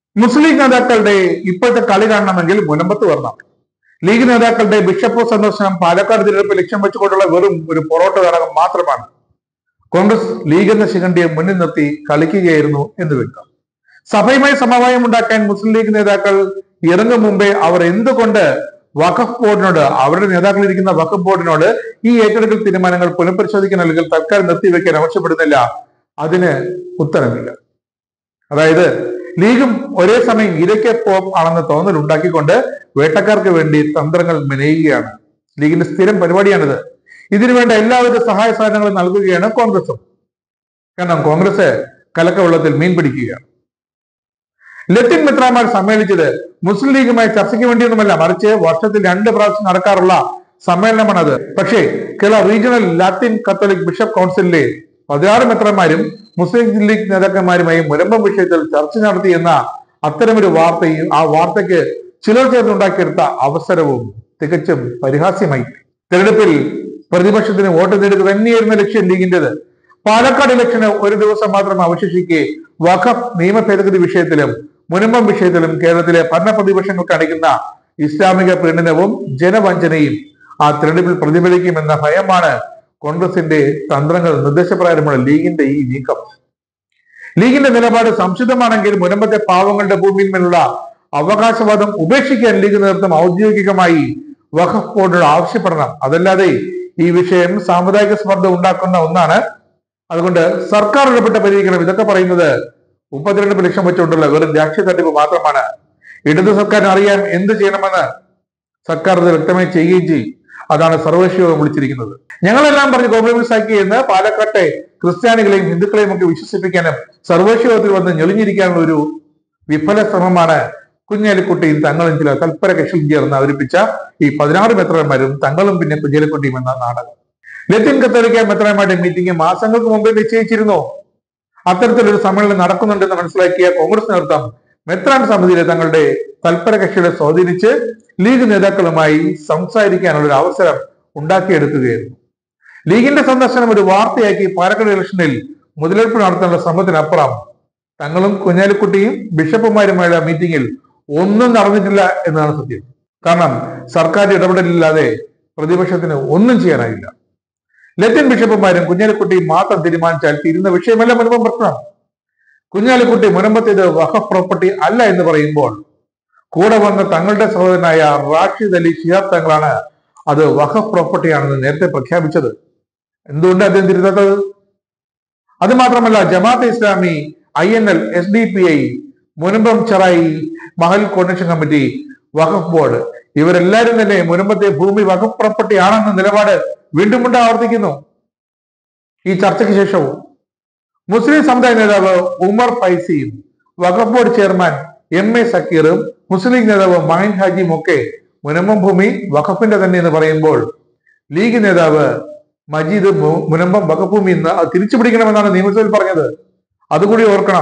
മുസ്ലിം നേതാക്കളുടെ ഇപ്പോഴത്തെ കളി കാണണമെങ്കിൽ മുനമ്പത്ത് വരണം. ലീഗ് നേതാക്കളുടെ ബിഷപ്പ് സന്ദർശനം പാലക്കാട് തിരഞ്ഞെടുപ്പ് ലക്ഷ്യം വെച്ചുകൊണ്ടുള്ള വെറും ഒരു പൊറോട്ട നാടകം മാത്രമാണ്. കോൺഗ്രസ് ലീഗ് എന്ന ശിഖണ്ഡിയെ മുന്നിൽ നിർത്തി കളിക്കുകയായിരുന്നു എന്ന് വെക്കാം. സഭയുമായി സമവായം ഉണ്ടാക്കാൻ മുസ്ലിം ലീഗ് നേതാക്കൾ ഇറങ്ങും മുമ്പേ അവർ എന്തുകൊണ്ട് വഖഫ് ബോർഡിനോട്, അവരുടെ നേതാക്കൾ ഇരിക്കുന്ന വഖഫ് ബോർഡിനോട് ഈ ഏറ്റെടുക്കൽ തീരുമാനങ്ങൾ പുനഃപരിശോധിക്കാൻ അല്ലെങ്കിൽ തൽക്കാലം നിർത്തിവെക്കാൻ ആവശ്യപ്പെടുന്നില്ല? അതിന് ഉത്തരമില്ല. അതായത് ലീഗും ഒരേ സമയം ഇരയ്ക്കൊപ്പം ആണെന്ന് തോന്നൽ ഉണ്ടാക്കിക്കൊണ്ട് വേട്ടക്കാർക്ക് വേണ്ടി തന്ത്രങ്ങൾ മെനയുകയാണ്. ലീഗിന്റെ സ്ഥിരം പരിപാടിയാണിത്. ഇതിനുവേണ്ട എല്ലാവിധ സഹായ സാധനങ്ങളും നൽകുകയാണ് കോൺഗ്രസും. കാരണം കോൺഗ്രസ് കലക്കവെള്ളത്തിൽ മീൻ പിടിക്കുകയാണ്. ലത്തീൻ മിത്രമാർ സമ്മേളിച്ചത് മുസ്ലിം ലീഗുമായി ചർച്ചയ്ക്ക് വേണ്ടിയൊന്നുമല്ല, മറിച്ച് വർഷത്തിൽ 2 പ്രാവശ്യം നടക്കാറുള്ള സമ്മേളനമാണത്. പക്ഷേ Kerala regional Latin Catholic bishop കൗൺസിലിലെ 16 മെത്രന്മാരും മുസ്ലിം ലീഗ് നേതാക്കന്മാരുമായി മുനമ്പം വിഷയത്തിൽ ചർച്ച നടത്തി എന്ന അത്തരമൊരു വാർത്തയും ആ വാർത്തയ്ക്ക് ചിലർ ചേർന്നുണ്ടാക്കിയെടുത്ത അവസരവും തികച്ചും പരിഹാസ്യമായി. തെരഞ്ഞെടുപ്പിൽ പ്രതിപക്ഷത്തിന് വോട്ട് നേടുക തന്നെയായിരുന്ന ലക്ഷ്യം ലീഗിന്റേത്. പാലക്കാട് ഇലക്ഷന് ഒരു ദിവസം മാത്രം അവശേഷിക്കെ വഖഫ് നിയമ ഭേദഗതി വിഷയത്തിലും മുനമ്പം വിഷയത്തിലും കേരളത്തിലെ ഭരണ പ്രതിപക്ഷങ്ങൾ കാണിക്കുന്ന ഇസ്ലാമിക പീഡനവും ജനവഞ്ചനയും ആ തെരഞ്ഞെടുപ്പിൽ പ്രതിഫലിക്കുമെന്ന ഭയമാണ് കോൺഗ്രസിന്റെ തന്ത്രങ്ങൾ നിർദ്ദേശപ്രകാരമുള്ള ലീഗിന്റെ ഈ നീക്കം. ലീഗിന്റെ നിലപാട് സംശുദ്ധമാണെങ്കിൽ മുനമ്പത്തെ പാവങ്ങളുടെ ഭൂമിയിന്മേലുള്ള അവകാശവാദം ഉപേക്ഷിക്കാൻ ലീഗ് നേതൃത്വം ഔദ്യോഗികമായി വഖഫ് ബോർഡിനോട് ആവശ്യപ്പെടണം. അതല്ലാതെ ഈ വിഷയം സാമുദായിക സ്പർദ്ധ ഉണ്ടാക്കുന്ന ഒന്നാണ്. അതുകൊണ്ട് സർക്കാർ ഇടപെട്ട് പരിഹരിക്കണം. ഇതൊക്കെ പറയുന്നത് 32 ലക്ഷം വെച്ചുകൊണ്ടുള്ള വെറും രാഷ്ട്രീയ തട്ടിപ്പ് മാത്രമാണ്. ഇടതു സർക്കാരിന് അറിയാൻ എന്ത് ചെയ്യണമെന്ന് സർക്കാർ അത് വ്യക്തമായി ചെയ്യുകയും ചെയ്യും. അതാണ് സർവകക്ഷി യോഗം വിളിച്ചിരിക്കുന്നത്. ഞങ്ങളെല്ലാം പറഞ്ഞ് കോംപ്രമൈസ് ആക്കി എന്ന് പാലക്കാട്ടെ ക്രിസ്ത്യാനികളെയും ഹിന്ദുക്കളെയും ഒക്കെ വിശ്വസിപ്പിക്കാനും സർവകക്ഷി യോഗത്തിൽ വന്ന് ഞെളിഞ്ഞിരിക്കാനുള്ള ഒരു വിഫല ശ്രമമാണ് കുഞ്ഞാലിക്കുട്ടിയും തങ്ങളും ചില തൽപര കക്ഷിയും ചേർന്ന് അവതരിപ്പിച്ച ഈ 16 മെത്രന്മാരും തങ്ങളും പിന്നെ കുഞ്ഞാലിക്കുട്ടിയും എന്ന നാടകം. ലത്തീൻ കത്തോലിക്ക മെത്രന്മാരുടെ മീറ്റിംഗ് മാസങ്ങൾക്ക് മുമ്പേ നിശ്ചയിച്ചിരുന്നു. അത്തരത്തിലൊരു സമ്മേളനം നടക്കുന്നുണ്ടെന്ന് മനസ്സിലാക്കിയ കോൺഗ്രസ് നേതൃത്വം മെത്രാൻ സമിതിയിലെ തങ്ങളുടെ തൽപര കക്ഷികളെ സ്വാധീനിച്ച് ലീഗ് നേതാക്കളുമായി സംസാരിക്കാനുള്ള ഒരു അവസരം ഉണ്ടാക്കിയെടുക്കുകയായിരുന്നു. ലീഗിന്റെ സന്ദർശനം ഒരു വാർത്തയാക്കി പാലക്കാട് ഇലക്ഷനിൽ മുതലെടുപ്പ് നടത്താനുള്ള ശ്രമത്തിനപ്പുറം തങ്ങളും കുഞ്ഞാലിക്കുട്ടിയും ബിഷപ്പുമാരുമായുള്ള മീറ്റിംഗിൽ ഒന്നും നടന്നിട്ടില്ല എന്നതാണ് സത്യം. കാരണം സർക്കാർ ഇടപെടലില്ലാതെ പ്രതിപക്ഷത്തിന് ഒന്നും ചെയ്യാനായില്ല. ലത്തീൻ ബിഷപ്പുമാരും കുഞ്ഞാലിക്കുട്ടിയും മാത്രം തീരുമാനിച്ചാൽ തീരുന്ന വിഷയമല്ല മുനമ്പം പ്രശ്നം. കുഞ്ഞാലിക്കുട്ടി മുനമ്പത്തേത് വഖഫ് പ്രോപ്പർട്ടി അല്ല എന്ന് പറയുമ്പോൾ കൂടെ വന്ന തങ്ങളുടെ സഹോദരനായ റാഷിദ് അലി ശിഹാബ് തങ്ങളാണ് അത് വഖഫ് പ്രോപ്പർട്ടിയാണെന്ന് നേരത്തെ പ്രഖ്യാപിച്ചത്. എന്തുകൊണ്ട് അദ്ദേഹം തിരുത്താത്തത്? അത് മാത്രമല്ല, Jamaat-e-Islami, INL, SDPI, Munambam Cherai Mahal coordination committee, Waqf board ഇവരെല്ലാവരും തന്നെ മുനമ്പത്തെ ഭൂമി വഖഫ് പ്രോപ്പർട്ടി ആണെന്ന നിലപാട് വീണ്ടും വീണ്ടും ആവർത്തിക്കുന്നു. ഈ ചർച്ചയ്ക്ക് ശേഷവും മുസ്ലിം സമുദായ നേതാവ് ഉമർ ഫൈസിയും വഖഫ് ബോർഡ് ചെയർമാൻ MA സക്കീറും മുസ്ലിം ലീഗ് നേതാവ് മൈൻ ഹാജിയും ഒക്കെ മുനമ്പം ഭൂമി വഖഫിന്റെ തന്നെ എന്ന് പറയുമ്പോൾ ലീഗ് നേതാവ് മജീദ് മുനമ്പം വഖഫ് ഭൂമി എന്ന് തിരിച്ചു പിടിക്കണമെന്നാണ് നിയമസഭയിൽ പറഞ്ഞത്. അതുകൂടി ഓർക്കണം.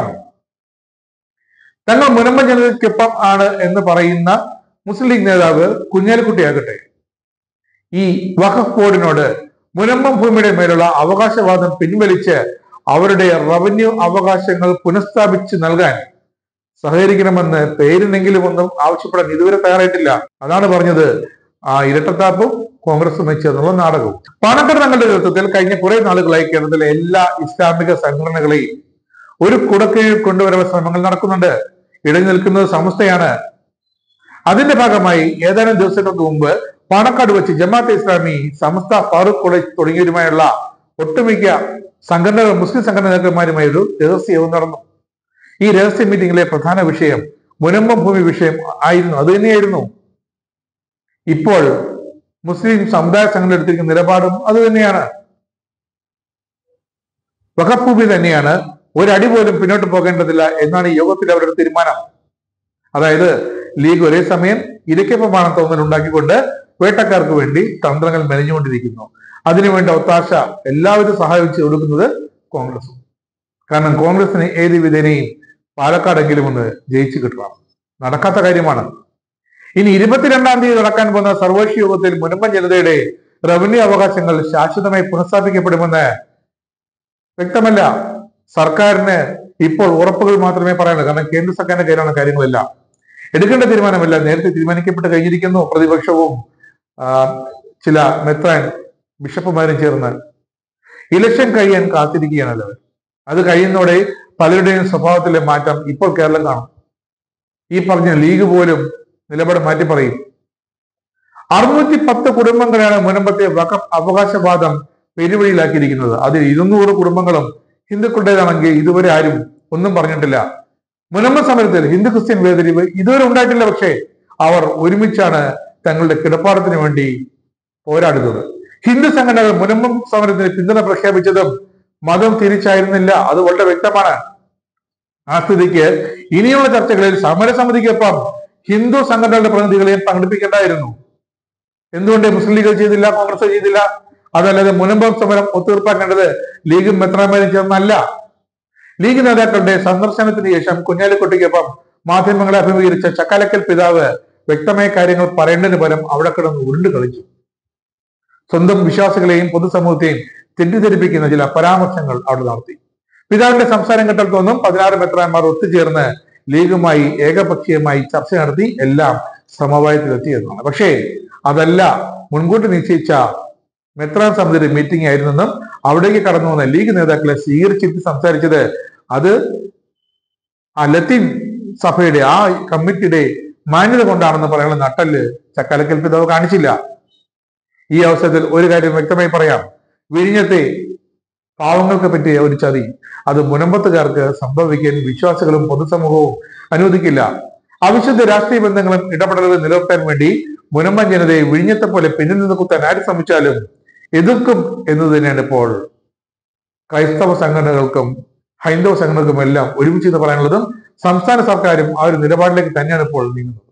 തങ്ങൾ മുനമ്പം ജനതയ്ക്കൊപ്പം ആണ് എന്ന് പറയുന്ന മുസ്ലിം ലീഗ് നേതാവ് കുഞ്ഞാലിക്കുട്ടിയാകട്ടെ ഈ വഖഫ് ബോർഡിനോട് മുനമ്പം ഭൂമിയുടെ മേലുള്ള അവകാശവാദം പിൻവലിച്ച് അവരുടെ റവന്യൂ അവകാശങ്ങൾ പുനഃസ്ഥാപിച്ച് നൽകാൻ സഹകരിക്കണമെന്ന് പേരിനെങ്കിലും ഒന്നും ആവശ്യപ്പെടാൻ ഇതുവരെ തയ്യാറായിട്ടില്ല. അതാണ് പറഞ്ഞത് ആ ഇരട്ടത്താപ്പും കോൺഗ്രസും ചേർന്നുള്ള നാടകവും. പാണക്കാട് തങ്ങളുടെ നേതൃത്വത്തിൽ കഴിഞ്ഞ കുറെ നാളുകളായി കേരളത്തിലെ എല്ലാ ഇസ്ലാമിക സംഘടനകളെയും ഒരു കുടക്കീഴിൽ കൊണ്ടുവരാൻ ശ്രമങ്ങൾ നടക്കുന്നുണ്ട്. ഇടഞ്ഞു നിൽക്കുന്നത് സമസ്തയാണ്. അതിന്റെ ഭാഗമായി ഏതാനും ദിവസങ്ങൾക്ക് മുമ്പ് പാണക്കാട് വെച്ച് ജമാഅത്തെ ഇസ്ലാമി, സമസ്ത, ഫാറൂഖ് കോളേജ് തുടങ്ങിയവരുമായുള്ള ഒട്ടുമിക്ക സംഘടനകൾ മുസ്ലിം സംഘടനാ നേതാക്കന്മാരുമായി ഒരു രഹസ്യ യോഗം നടന്നു. ഈ രഹസ്യ മീറ്റിംഗിലെ പ്രധാന വിഷയം മുനമ്പം ഭൂമി വിഷയം ആയിരുന്നു. അത് തന്നെയായിരുന്നു. ഇപ്പോൾ മുസ്ലിം സമുദായ സംഘടന എടുത്തിരിക്കുന്ന നിലപാടും അത് തന്നെയാണ്. വഖഫ് ഭൂമി തന്നെയാണ്, ഒരടി പോലും പിന്നോട്ട് പോകേണ്ടതില്ല എന്നാണ് ഈ യോഗത്തിൽ അവരുടെ തീരുമാനം. അതായത് ലീഗ് ഒരേ സമയം ഇരയ്ക്കൊപ്പമാണ് തോന്നൽ ഉണ്ടാക്കിക്കൊണ്ട് വേട്ടക്കാർക്ക് വേണ്ടി തന്ത്രങ്ങൾ മെനഞ്ഞുകൊണ്ടിരിക്കുന്നു. അതിനുവേണ്ട ഒത്താശ എല്ലാവിധ സഹായം ചെയ്തു കൊടുക്കുന്നത് കോൺഗ്രസും. കാരണം കോൺഗ്രസിന് ഏത് വിധേനയും പാലക്കാടെങ്കിലും ഒന്ന് ജയിച്ചു കിട്ടണം. നടക്കാത്ത കാര്യമാണ്. ഇനി 22-ാം തീയതി നടക്കാൻ പോകുന്ന സർവകക്ഷി യോഗത്തിൽ മുനമ്പം ജനതയുടെ റവന്യൂ അവകാശങ്ങൾ ശാശ്വതമായി പുനഃസ്ഥാപിക്കപ്പെടുമെന്ന് വ്യക്തമല്ല. സർക്കാരിന് ഇപ്പോൾ ഉറപ്പുകൾ മാത്രമേ പറയാനുള്ളൂ. കാരണം കേന്ദ്ര സർക്കാരിന്റെ കയ്യിലാണ് കാര്യങ്ങളെല്ലാം. എടുക്കേണ്ട തീരുമാനമല്ല, നേരത്തെ തീരുമാനിക്കപ്പെട്ട് കഴിഞ്ഞിരിക്കുന്നു. പ്രതിപക്ഷവും ചില മെത്രാൻ ബിഷപ്പുമാരും ചേർന്ന് ഇലക്ഷൻ കഴിയാൻ കാത്തിരിക്കുകയാണല്ലോ. അത് കഴിയുന്നതോടെ പലരുടെയും സ്വഭാവത്തിലെ മാറ്റം ഇപ്പോൾ കേരളം കാണും. ഈ പറഞ്ഞ ലീഗ് പോലും നിലപാട് മാറ്റി പറയും. 610 കുടുംബങ്ങളാണ് മുനമ്പത്തെ വഖഫ് അവകാശവാദം പെരുവഴിയിലാക്കിയിരിക്കുന്നത്. അതിൽ 200 കുടുംബങ്ങളും ഹിന്ദുക്കളുടേതാണെങ്കിൽ ഇതുവരെ ആരും ഒന്നും പറഞ്ഞിട്ടില്ല. മുനമ്പം സമരത്തിൽ ഹിന്ദു ക്രിസ്ത്യൻ വേർതിരിവ് ഇതുവരെ ഉണ്ടായിട്ടില്ല. പക്ഷേ അവർ ഒരുമിച്ചാണ് തങ്ങളുടെ കിടപ്പാടത്തിന് വേണ്ടി പോരാടുന്നത്. ഹിന്ദു സംഘടനകൾ മുനമ്പം സമരത്തിന് പിന്തുണ പ്രഖ്യാപിച്ചതും മതം തിരിച്ചായിരുന്നില്ല. അത് വളരെ വ്യക്തമാണ്. ആ സ്ഥിതിക്ക് ഇനിയുള്ള ചർച്ചകളിൽ സമരസമിതിക്കൊപ്പം ഹിന്ദു സംഘടനകളുടെ പ്രതിനിധികളെയും പങ്കെടുപ്പിക്കേണ്ടായിരുന്നു. എന്തുകൊണ്ട് മുസ്ലിം ലീഗ് ചെയ്തില്ല, കോൺഗ്രസ് ചെയ്തില്ല? അതല്ലാതെ മുനമ്പം സമരം ഒത്തുതീർപ്പാക്കേണ്ടത് ലീഗും മെത്രാന്മാരും ചേർന്നല്ല. ലീഗ് നേതാക്കളുടെ സന്ദർശനത്തിന് ശേഷം കുഞ്ഞാലിക്കുട്ടിക്കൊപ്പം മാധ്യമങ്ങളെ അഭിമുഖീകരിച്ച ചക്കാലക്കൽ പിതാവ് വ്യക്തമായ കാര്യങ്ങൾ പറയേണ്ടതിന് പകരം അവിടെ കിടന്ന് ഉരുണ്ട് കളിച്ചു. സ്വന്തം വിശ്വാസികളെയും പൊതുസമൂഹത്തെയും തെറ്റിദ്ധരിപ്പിക്കുന്ന ചില പരാമർശങ്ങൾ അവിടെ നടത്തി. പിതാവിന്റെ സംസാരം കേട്ടാൽ തോന്നും 16 മെത്രാന്മാർ ഒത്തുചേർന്ന് ലീഗുമായി ഏകപക്ഷീയമായി ചർച്ച നടത്തി എല്ലാം സമവായത്തിലെത്തിയെന്നാണ്. പക്ഷേ അതല്ല മുൻകൂട്ടി നിശ്ചയിച്ച മെത്രാൻ സമിതിയുടെ മീറ്റിംഗ് ആയിരുന്നെന്നും അവിടേക്ക് കടന്നു വന്ന ലീഗ് നേതാക്കളെ സ്വീകരിച്ചിട്ട് സംസാരിച്ചത് അത് ആ ലത്തീൻ സഭയുടെ ആ കമ്മിറ്റിയുടെ മാന്യത കൊണ്ടാണെന്ന് പറയാനുള്ള നട്ടല് ചക്കാലക്കൽ പിതാവ് കാണിച്ചില്ല. ഈ അവസരത്തിൽ ഒരു കാര്യം വ്യക്തമായി പറയാം. വിഴിഞ്ഞത്തെ പാവങ്ങൾക്ക് പറ്റിയ ഒരു ചതി അത് മുനമ്പത്തുകാർക്ക് സംഭവിക്കാൻ വിശ്വാസികളും പൊതുസമൂഹവും അനുവദിക്കില്ല. അവിശുദ്ധ രാഷ്ട്രീയ ബന്ധങ്ങളും ഇടപെടലുകൾ നിലനിർത്താൻ വേണ്ടി മുനമ്പൻ ജനതയെ വിഴിഞ്ഞത്തെ പോലെ പിന്നിൽ നിന്ന് കുത്താൻ ആര് ശ്രമിച്ചാലും എതിർക്കും എന്ന് തന്നെയാണ് ഇപ്പോൾ ക്രൈസ്തവ സംഘടനകൾക്കും ഹൈന്ദവ സംഘടനകൾക്കും എല്ലാം ഒരുമിച്ച് എന്ന് പറയാനുള്ളതും. സംസ്ഥാന സർക്കാരും ആ ഒരു നിലപാടിലേക്ക് തന്നെയാണ് ഇപ്പോൾ നീങ്ങുന്നത്.